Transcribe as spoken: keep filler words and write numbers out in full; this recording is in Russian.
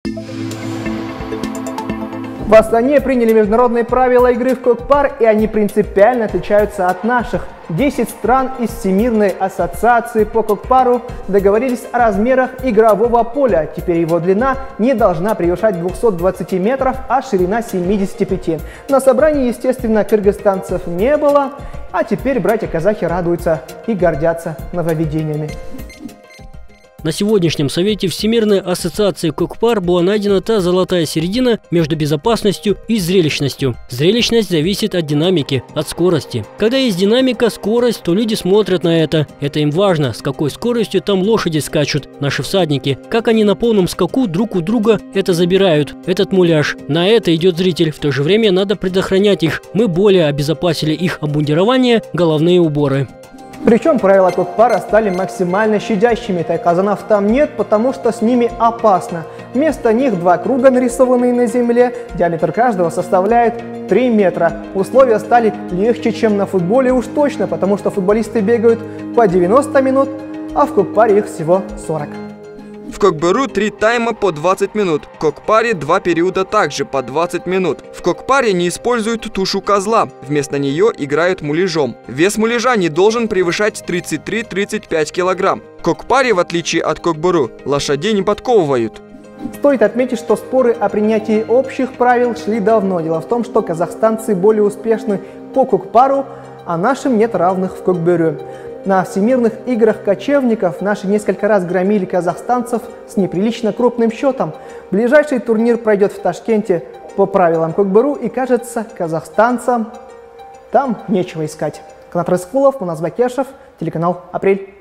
В Астане приняли международные правила игры в кокпар, и они принципиально отличаются от наших. десять стран из Всемирной ассоциации по кокпару договорились о размерах игрового поля. Теперь его длина не должна превышать двухсот двадцати метров, а ширина семидесяти пяти. На собрании, естественно, кыргызстанцев не было, а теперь братья-казахи радуются и гордятся нововведениями. На сегодняшнем совете Всемирной ассоциации кокпар была найдена та золотая середина между безопасностью и зрелищностью. Зрелищность зависит от динамики, от скорости. Когда есть динамика, скорость, то люди смотрят на это. Это им важно, с какой скоростью там лошади скачут, наши всадники. Как они на полном скаку друг у друга это забирают, этот муляж. На это идет зритель. В то же время надо предохранять их. Мы более обезопасили их обмундирование, головные уборы. Причем правила кокпара стали максимально щадящими. Тайказанов там нет, потому что с ними опасно. Вместо них два круга, нарисованные на земле. Диаметр каждого составляет три метра. Условия стали легче, чем на футболе уж точно, потому что футболисты бегают по девяносто минут, а в кокпаре их всего сорок. В кокберу три тайма по двадцать минут, в кокпаре два периода также по двадцать минут. В кокпаре не используют тушу козла, вместо нее играют муляжом. Вес муляжа не должен превышать тридцать три — тридцать пять килограмм. В кокпаре, в отличие от кокберу, лошадей не подковывают. Стоит отметить, что споры о принятии общих правил шли давно. Дело в том, что казахстанцы более успешны по кокпару, а нашим нет равных в кокберу. На всемирных играх кочевников наши несколько раз громили казахстанцев с неприлично крупным счетом. Ближайший турнир пройдет в Ташкенте по правилам кокберу, и, кажется, казахстанцам там нечего искать. Канат Рыскулов, Манас Бакешев, телеканал «Апрель».